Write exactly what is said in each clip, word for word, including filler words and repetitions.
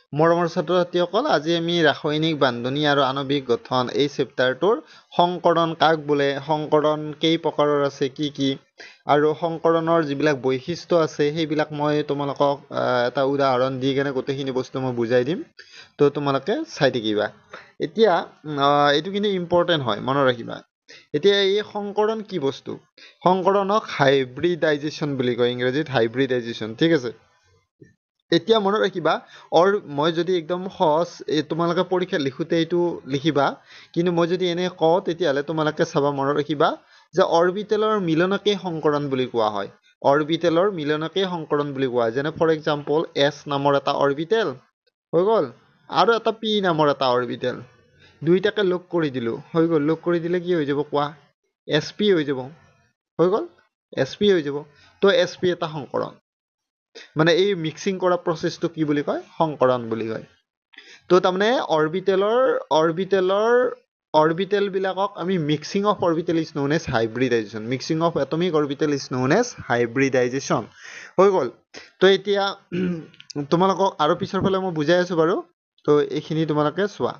মৰমৰ ছাত্ৰ ছাত্ৰীসকল, আজি আমি ৰাসায়নিক বান্ধনী আৰু আণৱিক গঠন এই চেপ্টাৰটোৰ সংকৰণ কাক বোলে, সংকৰণ কেই প্ৰকাৰৰ আছে, কি কি, আৰু সংকৰণৰ যিবিলাক বৈশিষ্ট্য আছে সেইবিলাক মই তোমালোকক এটা উদাহৰণ দি কেনে গোটেইখিনি বস্তু মই বুজাই দিম। তো তোমালোকে চাই থাকিবা। এতিয়া এইটো কিন্তু ইম্পৰ্টেণ্ট হয়, মনত ৰাখিবা। এতিয়া এই সংকৰণ কি বস্তু? সংকৰণক হাইব্ৰিডাইজেশ্যন বুলি কয়, ইংৰাজীত হাইব্ৰিডাইজেশ্যন, ঠিক আছে। এতিয়া মনত ৰাখিবা, অৰ মই যদি একদম সহজ তোমালোকে পৰীক্ষা লিখোতে এইটো লিখিবা, কিন্তু মই যদি এনে কওঁ তেতিয়াহ'লে তোমালোকে চাবা, মনত ৰাখিবা যে অৰবিটেলৰ মিলনকে সংকৰণ বুলি কোৱা হয়। অৰবিটেলৰ মিলনকে সংকৰণ বুলি কোৱা হয়। যেনে ফৰ এক্সাম্পল এছ নামৰ এটা অৰবিটেল হৈ গ'ল, আৰু এটা পি নামৰ এটা অৰবিটেল, দুইটাকে লগ কৰি দিলো, হৈ গ'ল। লগ কৰি দিলে কি হৈ যাব কোৱা? এছ পি হৈ যাব, হৈ গ'ল, এছ পি হৈ যাব। তো এছ পি এটা সংকৰণ, মানে এই মিক্সিং কৰা প্ৰচেছটো কি বুলি কয়? সংকৰণ বুলি কয়। তো তাৰমানে অৰবিটেলৰ অৰবিটেলৰ অৰবিটেল বিলাকক আমি mixing of orbital is known as hybridisation. Mixing of atomic orbital is known as hybridisation, হৈ গ'ল। তো এতিয়া তোমালোকক আৰু পিছৰ ফালে মই বুজাই আছো বাৰু, তো এইখিনি তোমালোকে চোৱা।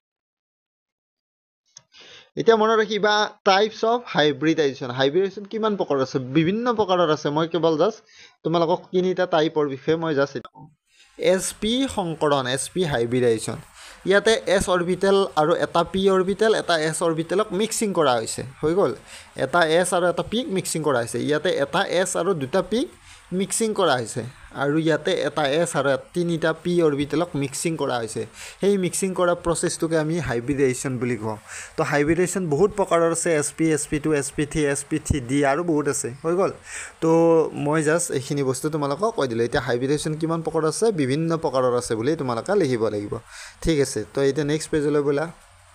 এতিয়া মনত ৰাখিবা, টাইপছ অফ হাইব্ৰিডাইজেশ্যন। হাইব্ৰিডাইজেশ্যন কিমান প্ৰকাৰ আছে? বিভিন্ন প্ৰকাৰৰ আছে। মই কেৱল জাষ্ট তোমালোকক তিনিটা টাইপৰ বিষয়ে মই জাষ্ট এছ পি সংকৰণ, এছ পি হাইব্ৰিডাইজেশ্যন। ইয়াতে এছ অৰবিটেল আৰু এটা পি অৰবিটেল, এটা এছ অৰবিটেলক মিক্সিং কৰা হৈছে, হৈ গ'ল। এটা এছ আৰু এটা পিক মিক্সিং কৰা হৈছে। ইয়াতে এটা এছ আৰু দুটা পিক মিক্সিং কৰা হৈছে, আৰু ইয়াতে এটা এছ আৰু তিনিটা পি অৰবিটেলক মিক্সিং কৰা হৈছে। সেই মিক্সিং কৰা প্ৰচেছটোকে আমি হাইব্ৰিডাইজেশ্যন বুলি কওঁ। তো হাইব্ৰিডাইজেশ্যন বহুত প্ৰকাৰৰ আছে, S P, S P two, S P three, S P three D, আৰু বহুত আছে, হৈ গ'ল। তো মই জাষ্ট এইখিনি বস্তু তোমালোকক কৈ দিলোঁ। এতিয়া হাইব্ৰিডাইজেশ্যন কিমান প্ৰকাৰ আছে? বিভিন্ন প্ৰকাৰৰ আছে বুলি তোমালোকে লিখিব লাগিব, ঠিক আছে। তো এতিয়া নেক্সট পেজলৈ ব'লা।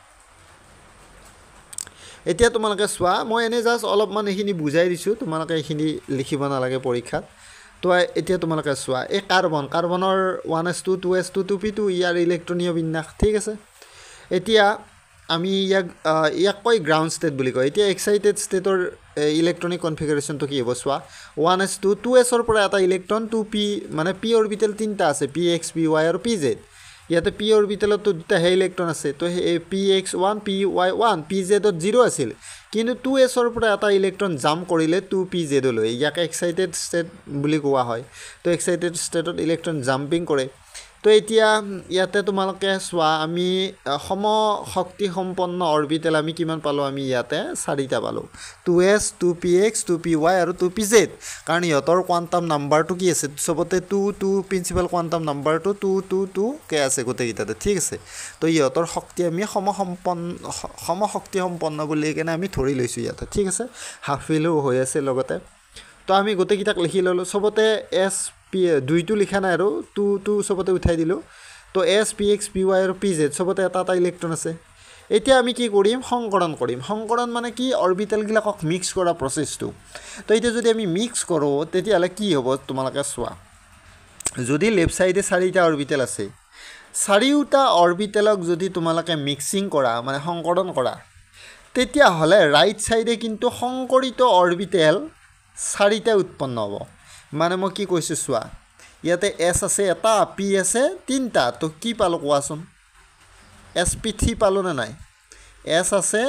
এতিয়া তোমালোকে চোৱা, মই এনেই জাষ্ট অলপমান এইখিনি বুজাই দিছোঁ, তোমালোকে এইখিনি লিখিব নালাগে পৰীক্ষাত। তো এতিয়া তোমালোকে চোৱা, এই কাৰ্বন, কাৰ্বনৰ one S two, two S two, two P two, ইয়াৰ ইলেক্ট্ৰনীয় বিন্যাস, ঠিক আছে। এতিয়া আমি ইয়াক ইয়াক কয় গ্ৰাউণ্ড ষ্টেট বুলি কয়। এতিয়া এক্সাইটেড ষ্টেটৰ ইলেক্ট্ৰনিক কনফিগাৰেশ্যনটো কি হ'ব চোৱা। ওৱান এছ টু, টু এছৰ পৰা এটা ইলেক্ট্ৰন, টু পি, মানে পি অৰবিটেল তিনিটা আছে, পি এক্স, পি ৱাই আৰু পি জেড। ইয়াতে পি অৰবিটেলতো দুটাহে ইলেক্ট্ৰন আছে। তো সেই P X one, P Y one, P জেডত জিৰ' আছিল, কিন্তু টু এছৰ পৰা এটা ইলেক্ট্ৰন জাম্প কৰিলে টু পি জেডলৈ, ইয়াক এক্সাইটেড ষ্টেট বুলি কোৱা হয়। তো এক্সাইটেড ষ্টেটত ইলেক্ট্ৰন জাম্পিং কৰে। তো এতিয়া ইয়াতে তোমালোকে চোৱা, আমি সম শক্তি সম্পন্ন অৰবিটেল আমি কিমান পালোঁ? আমি ইয়াতে চাৰিটা পালোঁ, two S, two P X, two P Y আৰু টু পি জেড। কাৰণ ইহঁতৰ কোৱাণ্টাম নাম্বাৰটো কি আছে? চবতে টু টু, প্ৰিন্সিপাল কোৱাণ্টাম নাম্বাৰটো টু টু টু কে আছে গোটেইকেইটাতে, ঠিক আছে। তো ইহঁতৰ শক্তি আমি সমসম্পন্ন সমশক্তি সম্পন্ন বুলি কেনে আমি ধৰি লৈছোঁ ইয়াতে, ঠিক আছে। হাফিলো হৈ আছে লগতে। তো আমি গোটেইকেইটাক লিখি ল'লোঁ, চবতে এছ পি দুইটো লিখা নাই আৰু টু টু চবতে উঠাই দিলোঁ। তো S, P X, P Y আৰু পি জেড চবতে এটা এটা ইলেক্ট্ৰন আছে। এতিয়া আমি কি কৰিম? সংকৰণ কৰিম। সংকৰণ মানে কি? অৰবিটেলবিলাকক মিক্স কৰা প্ৰচেছটো। তো এতিয়া যদি আমি মিক্স কৰোঁ তেতিয়াহ'লে কি হ'ব তোমালোকে চোৱা। যদি লেফ্ট ছাইডে চাৰিটা অৰবিটেল আছে, চাৰিওটা অৰবিটেলক যদি তোমালোকে মিক্সিং কৰা, মানে সংকৰণ কৰা, তেতিয়াহ'লে ৰাইট ছাইডে কিন্তু সংকৰিত অৰবিটেল চাৰিটা উৎপন্ন হ'ব। মানে মই কি কৈছোঁ চোৱা, ইয়াতে এছ আছে এটা, পি আছে তিনিটা, তো কি পালোঁ কোৱাচোন? এছ পি থ্ৰী পালোঁ নে নাই? এছ আছে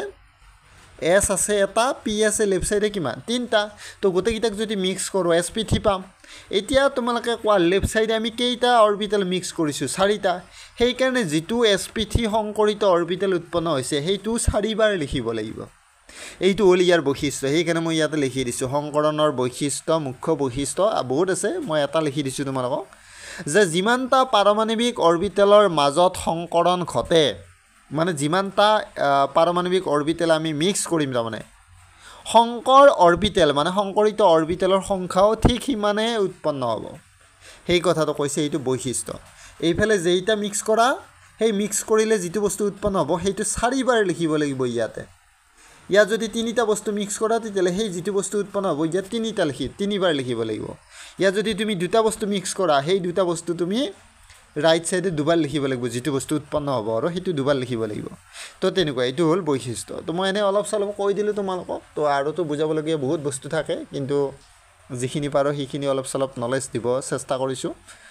এছ আছে এটা, পি আছে লেফ্ট ছাইডে কিমান? তিনিটা। তো গোটেইকেইটাক যদি মিক্স কৰোঁ এছ পি থ্ৰী পাম। এতিয়া তোমালোকে কোৱা, লেফ্ট ছাইডে আমি কেইটা অৰবিটেল মিক্স কৰিছোঁ? চাৰিটা। সেইকাৰণে যিটো এছ পি থ্ৰী সংকৰিত অৰবিটেল উৎপন্ন হৈছে সেইটো চাৰিবাৰ লিখিব লাগিব। এইটো হ'ল ইয়াৰ বৈশিষ্ট্য। সেইকাৰণে মই ইয়াতে লিখি দিছোঁ, সংকৰণৰ বৈশিষ্ট্য, মুখ্য বৈশিষ্ট্য বহুত আছে, মই এটা লিখি দিছোঁ তোমালোকক, যে যিমানটা পাৰমাণৱিক অৰবিটেলৰ মাজত সংকৰণ ঘটে, মানে যিমানটা পাৰমাণৱিক অৰবিটেল আমি মিক্স কৰিম, তাৰমানে সংকৰ অৰবিটেল মানে সংকৰিত অৰবিটেলৰ সংখ্যাও ঠিক সিমানে উৎপন্ন হ'ব। সেই কথাটো কৈছে, এইটো বৈশিষ্ট্য। এইফালে যেইটা মিক্স কৰা, সেই মিক্স কৰিলে যিটো বস্তু উৎপন্ন হ'ব সেইটো চাৰিবাৰ লিখিব লাগিব ইয়াতে। ইয়াত যদি তিনিটা বস্তু মিক্স কৰা তেতিয়াহ'লে সেই যিটো বস্তু উৎপন্ন হ'ব ইয়াত তিনিটা লিখি তিনিবাৰ লিখিব লাগিব। ইয়াত যদি তুমি দুটা বস্তু মিক্স কৰা, সেই দুটা বস্তু তুমি ৰাইট ছাইডে দুবাৰ লিখিব লাগিব, যিটো বস্তু উৎপন্ন হ'ব আৰু সেইটো দুবাৰ লিখিব লাগিব। তো তেনেকুৱা, এইটো হ'ল বৈশিষ্ট্য। তো মই এনেই অলপ চলপ কৈ দিলোঁ তোমালোকক। তো আৰুতো বুজাবলগীয়া বহুত বস্তু থাকে, কিন্তু যিখিনি পাৰোঁ সেইখিনি অলপ চলপ নলেজ দিব চেষ্টা কৰিছোঁ।